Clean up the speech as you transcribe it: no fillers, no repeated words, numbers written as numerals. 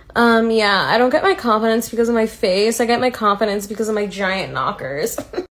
Yeah, I don't get my confidence because of my face. I get my confidence because of my giant knockers.